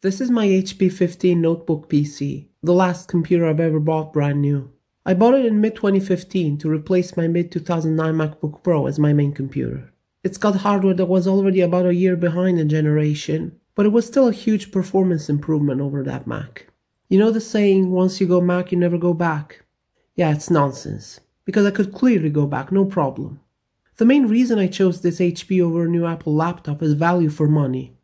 This is my HP 15 notebook PC, the last computer I've ever bought brand new. I bought it in mid-2015 to replace my mid-2009 MacBook Pro as my main computer. It's got hardware that was already about a year behind in generation, but it was still a huge performance improvement over that Mac. You know the saying, once you go Mac, you never go back? Yeah, it's nonsense, because I could clearly go back, no problem. The main reason I chose this HP over a new Apple laptop is value for money.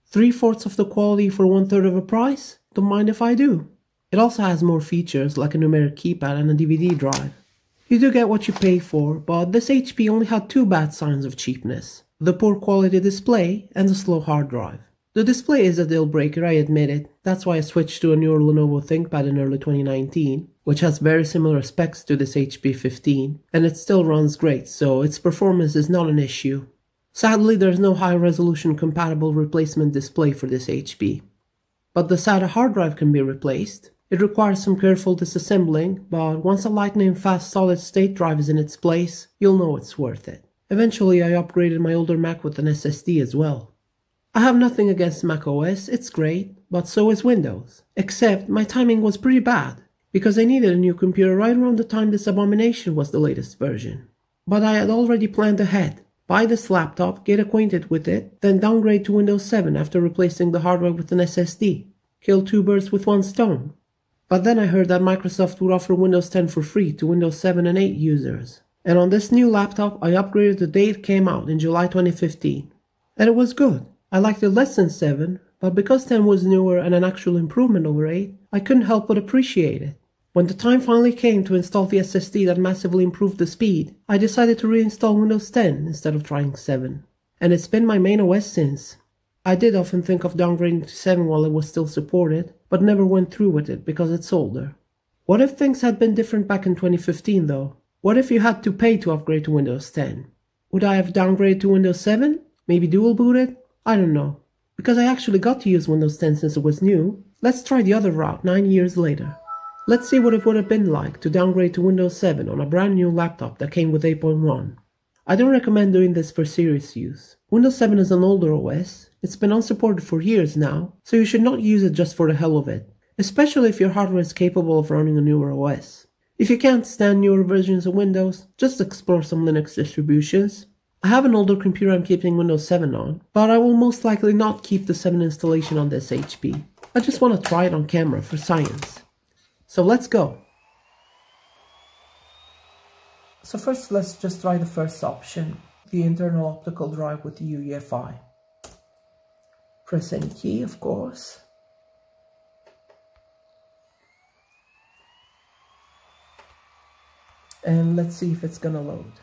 3/4 of the quality for 1/3 of the price? Don't mind if I do. It also has more features like a numeric keypad and a DVD drive. You do get what you pay for, but this HP only had two bad signs of cheapness: the poor quality display and the slow hard drive. The display is a deal breaker, I admit it. That's why I switched to a newer Lenovo ThinkPad in early 2019, which has very similar specs to this HP 15, and it still runs great, so its performance is not an issue. Sadly, there's no high-resolution compatible replacement display for this HP. But the SATA hard drive can be replaced. It requires some careful disassembling, but once a lightning-fast solid-state drive is in its place, you'll know it's worth it. Eventually, I upgraded my older Mac with an SSD as well. I have nothing against macOS, it's great, but so is Windows. Except my timing was pretty bad, because I needed a new computer right around the time this abomination was the latest version. But I had already planned ahead. Buy this laptop, get acquainted with it, then downgrade to Windows 7 after replacing the hardware with an SSD. Kill two birds with one stone. But then I heard that Microsoft would offer Windows 10 for free to Windows 7 and 8 users. And on this new laptop, I upgraded the day it came out in July 2015. And it was good. I liked it less than 7, but because 10 was newer and an actual improvement over 8, I couldn't help but appreciate it. When the time finally came to install the SSD that massively improved the speed, I decided to reinstall Windows 10 instead of trying 7. And it's been my main OS since. I did often think of downgrading to 7 while it was still supported, but never went through with it because it's older. What if things had been different back in 2015 though? What if you had to pay to upgrade to Windows 10? Would I have downgraded to Windows 7? Maybe dual booted? I don't know. Because I actually got to use Windows 10 since it was new, let's try the other route 9 years later. Let's see what it would have been like to downgrade to Windows 7 on a brand new laptop that came with 8.1. I don't recommend doing this for serious use. Windows 7 is an older OS, it's been unsupported for years now, so you should not use it just for the hell of it, especially if your hardware is capable of running a newer OS. If you can't stand newer versions of Windows, just explore some Linux distributions. I have an older computer I'm keeping Windows 7 on, but I will most likely not keep the 7 installation on this HP. I just want to try it on camera for science. So let's go. So first let's just try the first option, the internal optical drive with the UEFI. Press any key, of course. And let's see if it's gonna load.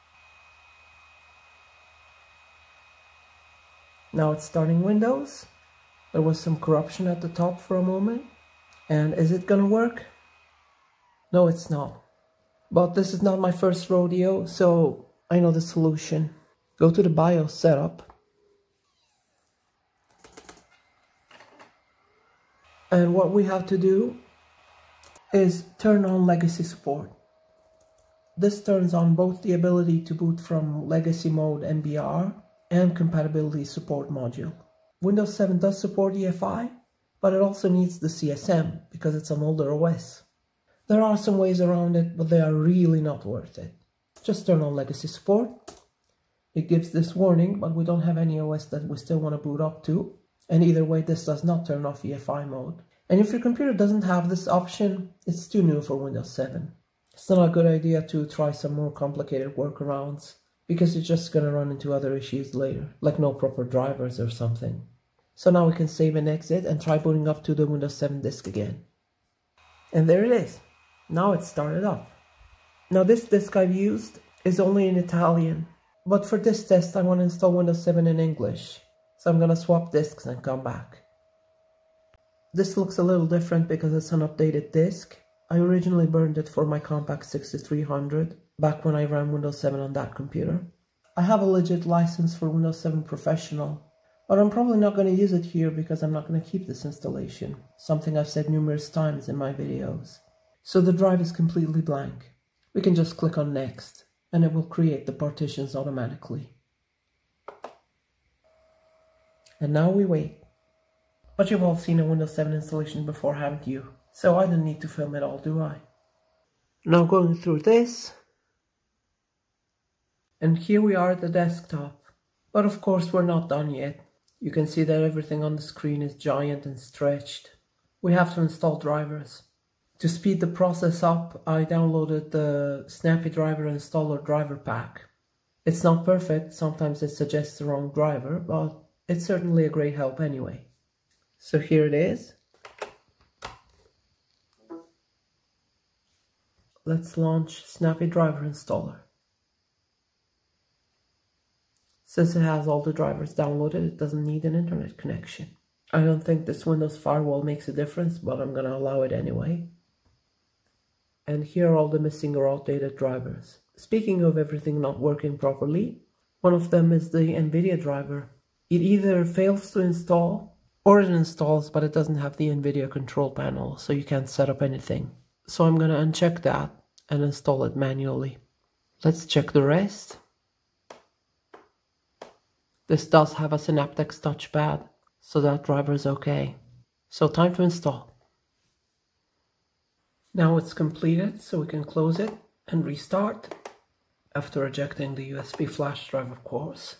Now it's starting Windows. There was some corruption at the top for a moment. And is it gonna work? No, it's not. But this is not my first rodeo, so I know the solution. Go to the BIOS setup. And what we have to do is turn on legacy support. This turns on both the ability to boot from legacy mode MBR and compatibility support module. Windows 7 does support EFI, but it also needs the CSM because it's an older OS. There are some ways around it, but they are really not worth it. Just turn on legacy support. It gives this warning, but we don't have any OS that we still want to boot up to. And either way, this does not turn off EFI mode. And if your computer doesn't have this option, it's too new for Windows 7. It's not a good idea to try some more complicated workarounds, because you're just going to run into other issues later, like no proper drivers or something. So now we can save and exit and try booting up to the Windows 7 disk again. And there it is. Now it's started up. Now this disk I've used is only in Italian, but for this test I want to install Windows 7 in English. So I'm going to swap disks and come back. This looks a little different because it's an updated disk. I originally burned it for my Compact 6300 back when I ran Windows 7 on that computer. I have a legit license for Windows 7 Professional, but I'm probably not going to use it here because I'm not going to keep this installation, something I've said numerous times in my videos. So the drive is completely blank. We can just click on Next, and it will create the partitions automatically. And now we wait. But you've all seen a Windows 7 installation before, haven't you? So I don't need to film it all, do I? Now going through this. And here we are at the desktop. But of course we're not done yet. You can see that everything on the screen is giant and stretched. We have to install drivers. To speed the process up, I downloaded the Snappy Driver Installer driver pack. It's not perfect, sometimes it suggests the wrong driver, but it's certainly a great help anyway. So here it is. Let's launch Snappy Driver Installer. Since it has all the drivers downloaded, it doesn't need an internet connection. I don't think this Windows firewall makes a difference, but I'm gonna allow it anyway. And here are all the missing or outdated drivers. Speaking of everything not working properly, one of them is the NVIDIA driver. It either fails to install, or it installs but it doesn't have the NVIDIA control panel, so you can't set up anything. So I'm gonna uncheck that and install it manually. Let's check the rest. This does have a Synaptics touchpad, so that driver is okay. So time to install. Now it's completed, so we can close it and restart, after ejecting the USB flash drive, of course.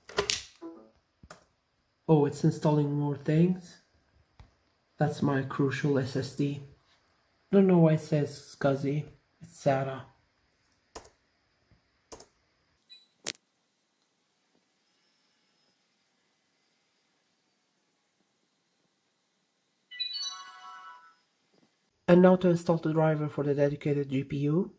Oh, it's installing more things. That's my crucial SSD. Don't know why it says SCSI. It's SATA. And now to install the driver for the dedicated GPU.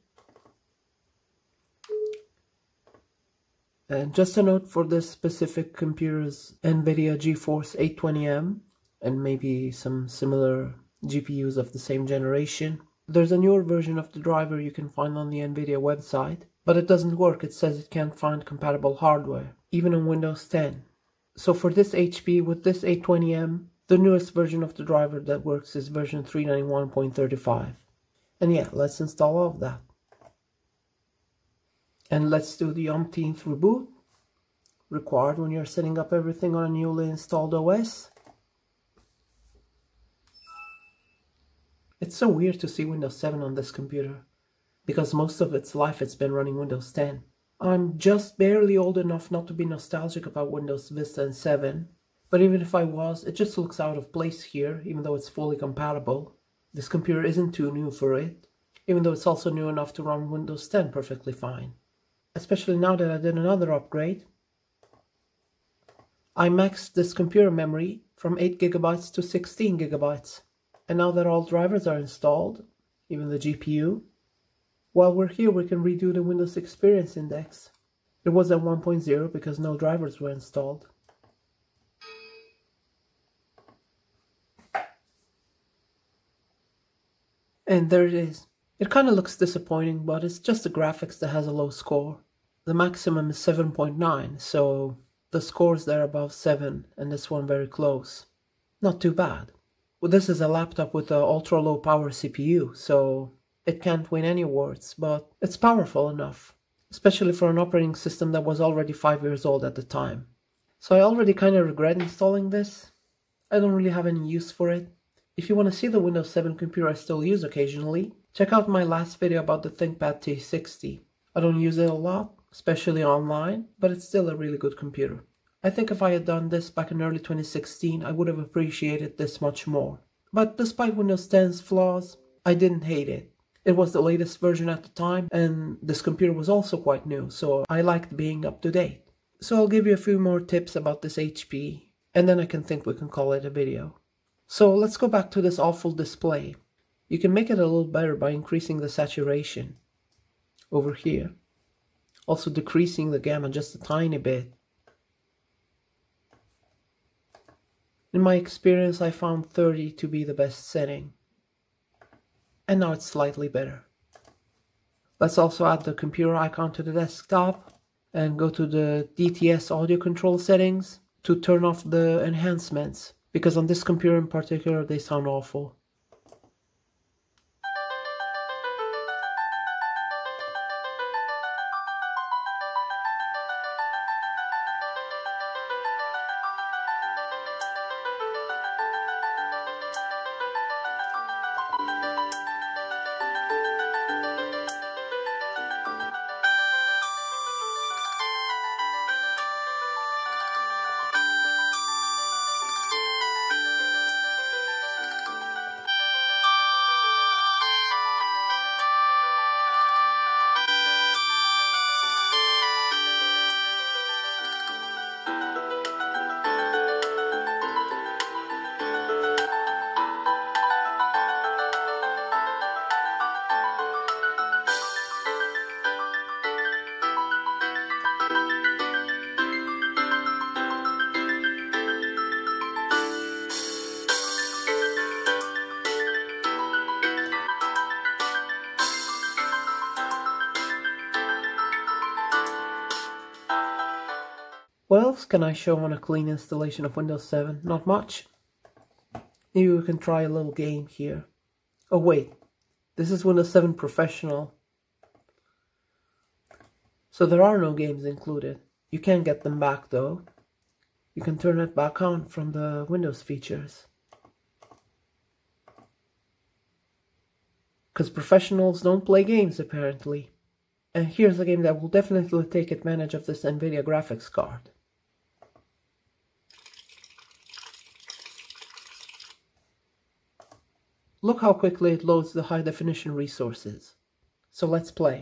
And just a note for this specific computer's NVIDIA GeForce 820M and maybe some similar GPUs of the same generation. There's a newer version of the driver you can find on the NVIDIA website, but it doesn't work. It says it can't find compatible hardware, even on Windows 10. So for this HP with this 820M, the newest version of the driver that works is version 391.35. And yeah, let's install all of that. And let's do the umpteenth reboot, required when you're setting up everything on a newly installed OS. It's so weird to see Windows 7 on this computer, because most of its life it's been running Windows 10. I'm just barely old enough not to be nostalgic about Windows Vista and 7, but even if I was, it just looks out of place here, even though it's fully compatible. This computer isn't too new for it, even though it's also new enough to run Windows 10 perfectly fine. Especially now that I did another upgrade. I maxed this computer memory from 8 GB to 16 GB. And now that all drivers are installed, even the GPU, while we're here we can redo the Windows Experience Index. It was at 1.0 because no drivers were installed. And there it is. It kind of looks disappointing, but it's just the graphics that has a low score. The maximum is 7.9, so the scores there above 7 and this one very close. Not too bad. Well, this is a laptop with an ultra low power CPU, so it can't win any awards, but it's powerful enough, especially for an operating system that was already 5 years old at the time. So I already kind of regret installing this. I don't really have any use for it. If you want to see the Windows 7 computer I still use occasionally, check out my last video about the ThinkPad T60. I don't use it a lot, especially online, but it's still a really good computer. I think if I had done this back in early 2016, I would have appreciated this much more. But despite Windows 10's flaws, I didn't hate it. It was the latest version at the time, and this computer was also quite new, so I liked being up to date. So I'll give you a few more tips about this HP, and then I think we can call it a video. So let's go back to this awful display. You can make it a little better by increasing the saturation over here. Also decreasing the gamma just a tiny bit. In my experience, I found 30 to be the best setting. And now it's slightly better. Let's also add the computer icon to the desktop and go to the DTS audio control settings to turn off the enhancements, because on this computer in particular they sound awful. What else can I show on a clean installation of Windows 7? Not much. Maybe we can try a little game here. Oh wait, this is Windows 7 Professional. So there are no games included. You can get them back though. You can turn it back on from the Windows features. Because professionals don't play games apparently. And here's a game that will definitely take advantage of this NVIDIA graphics card. Look how quickly it loads the high definition resources. So let's play.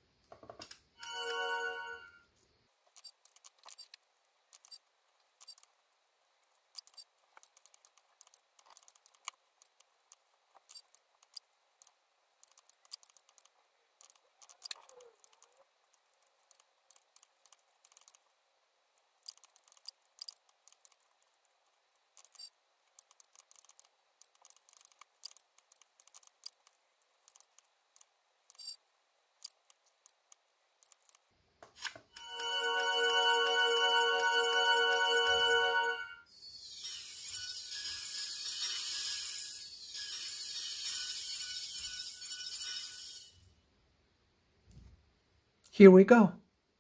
Here we go.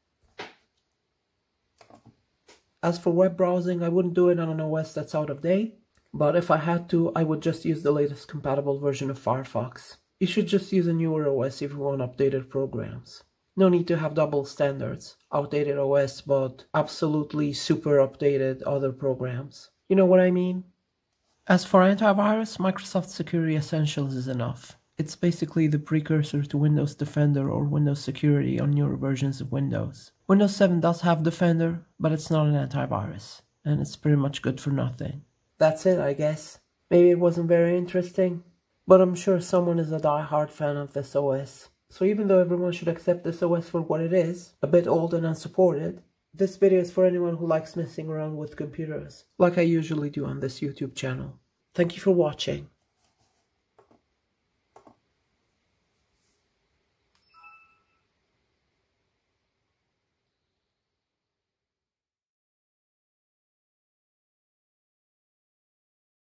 As for web browsing, I wouldn't do it on an OS that's out of date, but if I had to, I would just use the latest compatible version of Firefox. You should just use a newer OS if you want updated programs. No need to have double standards, outdated OS but absolutely super updated other programs. You know what I mean? As for antivirus, Microsoft Security Essentials is enough. It's basically the precursor to Windows Defender or Windows Security on newer versions of Windows. Windows 7 does have Defender, but it's not an antivirus, and it's pretty much good for nothing. That's it, I guess. Maybe it wasn't very interesting, but I'm sure someone is a die-hard fan of this OS. So even though everyone should accept this OS for what it is, a bit old and unsupported, this video is for anyone who likes messing around with computers, like I usually do on this YouTube channel. Thank you for watching.